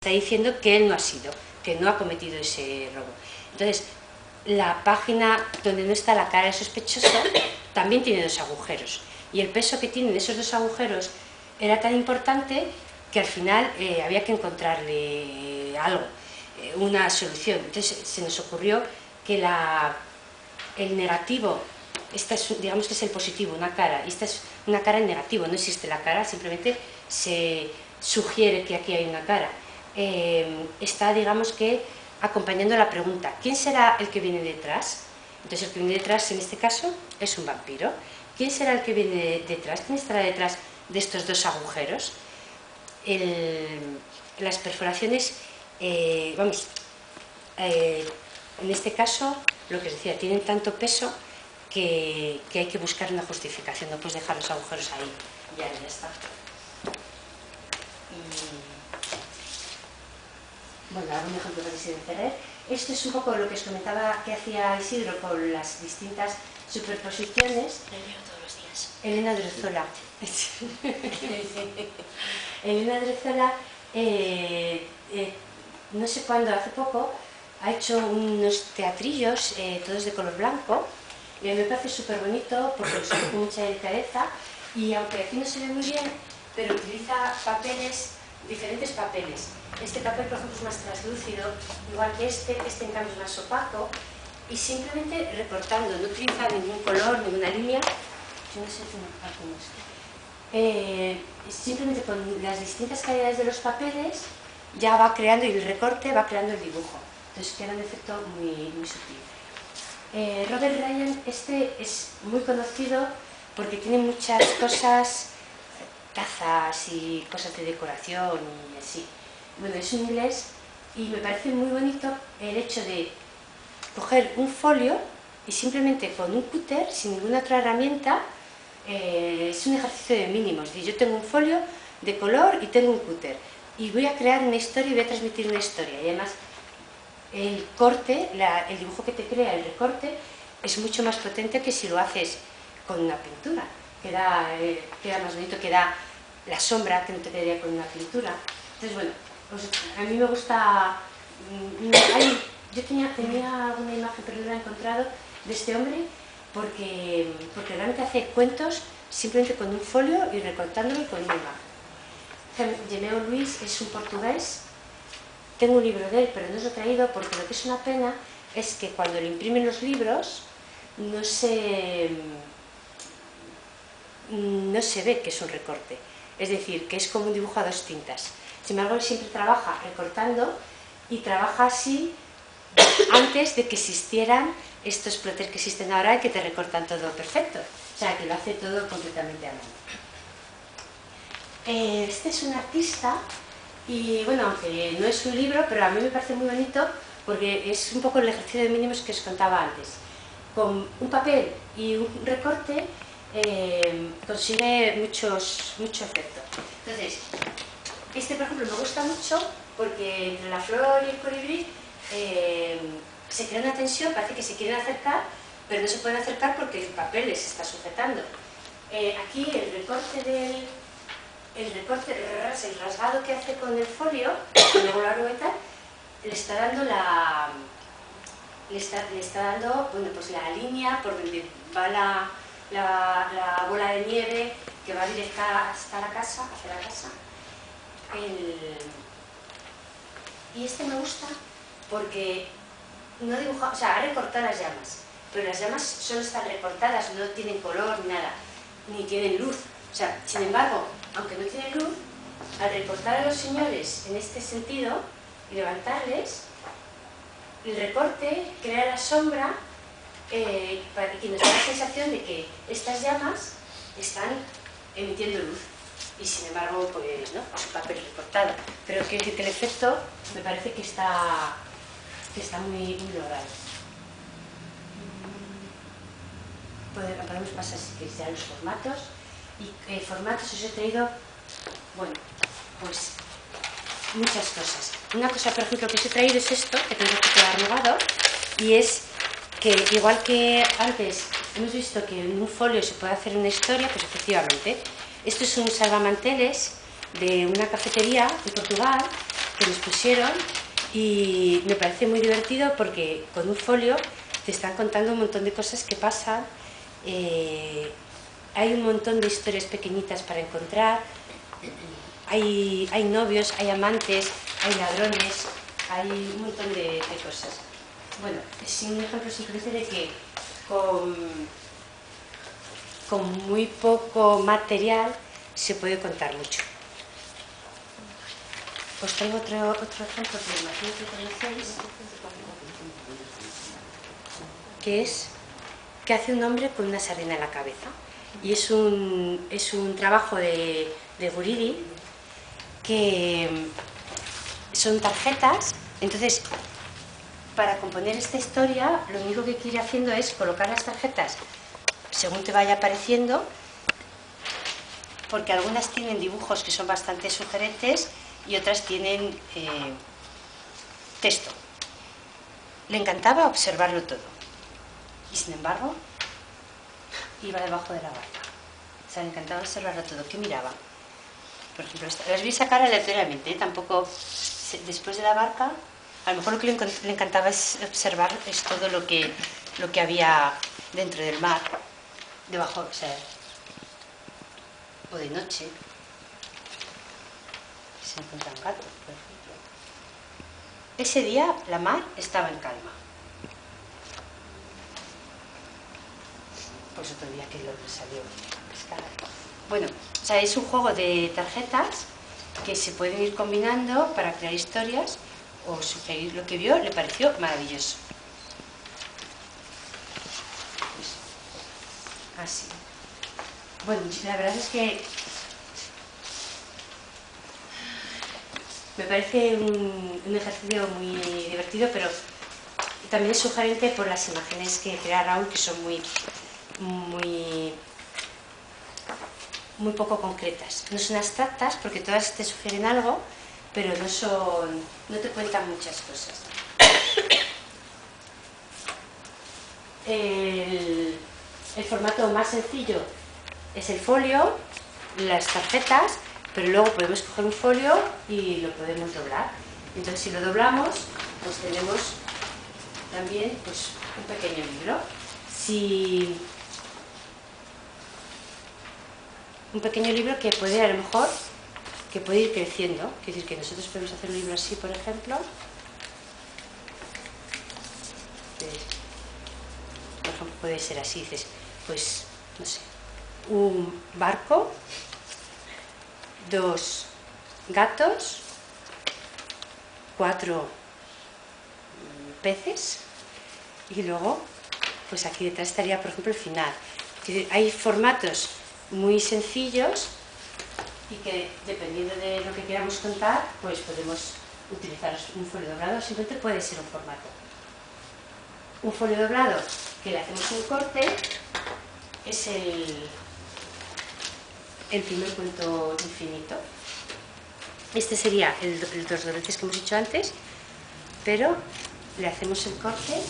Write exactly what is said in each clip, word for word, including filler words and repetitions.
está diciendo que él no ha sido, que no ha cometido ese robo. Entonces, la página donde no está la cara del sospechoso también tiene dos agujeros. Y el peso que tienen esos dos agujeros era tan importante que al final eh, había que encontrarle algo, eh, una solución. Entonces se nos ocurrió que la, el negativo, esta es, digamos que es el positivo, una cara, y esta es una cara en negativo, no existe la cara, simplemente se sugiere que aquí hay una cara. Eh, está, digamos que, acompañando la pregunta, ¿quién será el que viene detrás? Entonces el que viene detrás, en este caso, es un vampiro. ¿Quién será el que viene detrás? ¿Quién estará detrás de estos dos agujeros? El, las perforaciones, eh, vamos, eh, en este caso, lo que os decía, tienen tanto peso que, que hay que buscar una justificación, no puedes dejar los agujeros ahí, ya, ya está. Y, bueno, algún ejemplo que quisiera Ferrer. Esto es un poco lo que os comentaba que hacía Isidro con las distintas superposiciones. Lo leo todos los días. Elena Drezola. Elena Drezola, eh, eh, no sé cuándo, hace poco, ha hecho unos teatrillos, eh, todos de color blanco, y a mí me parece súper bonito porque los hace con mucha delicadeza, y aunque aquí no se ve muy bien, pero utiliza papeles, diferentes papeles. Este papel, por ejemplo, es más translúcido, igual que este, este en cambio es más opaco, y simplemente recortando, no utiliza ningún color, ninguna línea. Yo no sé cómo esto. Eh, simplemente con las distintas calidades de los papeles ya va creando, y el recorte va creando el dibujo. Entonces queda un efecto muy, muy sutil. Eh, Robert Ryan, este es muy conocido porque tiene muchas cosas, tazas y cosas de decoración y así. Bueno, es un inglés y me parece muy bonito el hecho de coger un folio y simplemente con un cúter, sin ninguna otra herramienta, eh, es un ejercicio de mínimos. Yo tengo un folio de color y tengo un cúter y voy a crear una historia y voy a transmitir una historia. Y además el corte, la, el dibujo que te crea, el recorte, es mucho más potente que si lo haces con una pintura. Queda, eh, queda más bonito, queda la sombra que no te quedaría con una pintura. Entonces, bueno, pues a mí me gusta... Hay, yo tenía, tenía una imagen, pero no la he encontrado, de este hombre, porque, porque realmente hace cuentos simplemente con un folio y recortándolo con una imagen. Gemeo Luís es un portugués. Tengo un libro de él, pero no os lo he traído porque lo que es una pena es que cuando le imprimen los libros no se, no se ve que es un recorte. Es decir, que es como un dibujo a dos tintas. Sin embargo, él siempre trabaja recortando y trabaja así antes de que existieran estos plotters que existen ahora y que te recortan todo perfecto. O sea, que lo hace todo completamente a mano. Este es un artista y, bueno, aunque no es un libro, pero a mí me parece muy bonito porque es un poco el ejercicio de mínimos que os contaba antes. Con un papel y un recorte eh, consigue muchos, mucho efecto. Entonces, este, por ejemplo, me gusta mucho porque entre la flor y el colibrí eh, se crea una tensión, parece que se quieren acercar, pero no se pueden acercar porque el papel les está sujetando. Eh, aquí el recorte del... el recorte, el rasgado que hace con el folio, y luego la ruleta, le está dando la... le está, le está dando, bueno, pues la línea por donde va la, la, la bola de nieve que va directa hasta la casa, hacia la casa. El... Y este me gusta porque no dibuja, o sea, ha recortado las llamas, pero las llamas solo están recortadas, no tienen color ni nada, ni tienen luz. O sea, sin embargo, aunque no tienen luz, al recortar a los señores en este sentido y levantarles, el recorte crea la sombra eh, para que nos da la sensación de que estas llamas están emitiendo luz. Y sin embargo, pues no, es un papel recortado. Pero quiero decir que el efecto me parece que está, que está muy, muy logrado. Podemos pasar si queréis ya a los formatos. Y eh, formatos os he traído, bueno, pues muchas cosas. Una cosa, por ejemplo, que os he traído es esto, que tengo que quedar arrugado, y es que, igual que antes hemos visto que en un folio se puede hacer una historia, pues efectivamente, esto es un salvamanteles de una cafetería en Portugal que nos pusieron y me parece muy divertido porque con un folio te están contando un montón de cosas que pasan, eh, hay un montón de historias pequeñitas para encontrar, hay, hay novios, hay amantes, hay ladrones, hay un montón de, de cosas. Bueno, es un ejemplo simplemente de que con, con muy poco material se puede contar mucho. Os traigo otro, otro ejemplo que imagino que conocéis, que es que hace un hombre con una sardina en la cabeza. Y es un, es un trabajo de, de Guridi, que son tarjetas. Entonces, para componer esta historia, lo único que hay que ir haciendo es colocar las tarjetas según te vaya apareciendo, porque algunas tienen dibujos que son bastante sugerentes y otras tienen eh, texto. Le encantaba observarlo todo y, sin embargo, iba debajo de la barca. O sea, le encantaba observarlo todo. ¿Qué miraba? Por ejemplo, las vi sacar aleatoriamente, ¿eh? Tampoco después de la barca. A lo mejor lo que le encantaba es observar es todo lo que, lo que había dentro del mar, debajo, o sea, o de noche. Se encuentra un gato, por ejemplo. Ese día la mar estaba en calma. Pues otro día que el otro salió a pescar. Bueno, o sea, es un juego de tarjetas que se pueden ir combinando para crear historias o sugerir lo que vio, le pareció maravilloso. Pues, así. Bueno, la verdad es que me parece un, un ejercicio muy divertido, pero también es sugerente por las imágenes que crea Raúl, que son muy, muy, muy poco concretas. No son abstractas porque todas te sugieren algo, pero no son, no te cuentan muchas cosas. El, el formato más sencillo es el folio, las tarjetas, pero luego podemos coger un folio y lo podemos doblar. Entonces, si lo doblamos, pues tenemos también pues, un pequeño libro. Si un pequeño libro que puede, a lo mejor, que puede ir creciendo. Quiere decir que nosotros podemos hacer un libro así, por ejemplo. Por ejemplo, puede ser así, dices, pues, no sé, un barco, dos gatos, cuatro peces y luego, pues aquí detrás estaría, por ejemplo, el final. Hay formatos muy sencillos y que, dependiendo de lo que queramos contar, pues podemos utilizar un folio doblado, simplemente puede ser un formato. Un folio doblado que le hacemos un corte es el, el primer cuento infinito. Este sería el, el dos dobleces que hemos hecho antes, pero le hacemos el corte.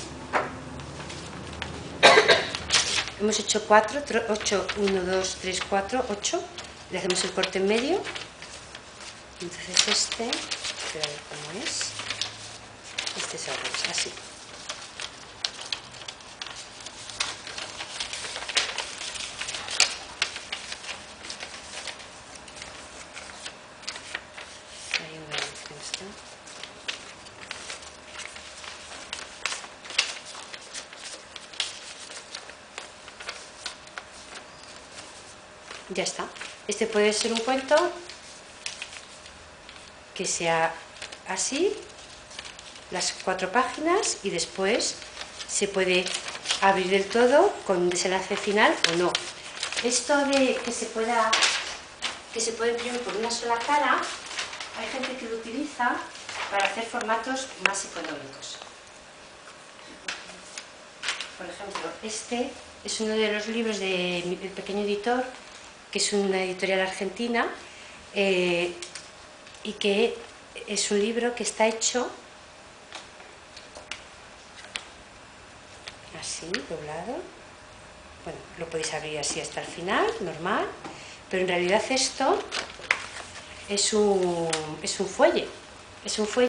Hemos hecho cuatro, ocho, uno, dos, tres, cuatro, ocho. Le hacemos el corte en medio. Entonces este, espera a ver cómo es. Este es así. Ahí una vez que está. Ya está. Este puede ser un cuento que sea así, las cuatro páginas, y después se puede abrir del todo con un desenlace final o no. Esto de que se pueda que se puede imprimir por una sola cara, hay gente que lo utiliza para hacer formatos más económicos. Por ejemplo, este es uno de los libros de El Pequeño Editor, que es una editorial argentina, eh, y que es un libro que está hecho así, doblado. Bueno, lo podéis abrir así hasta el final, normal, pero en realidad esto es un, es un fuelle. Es un fuelle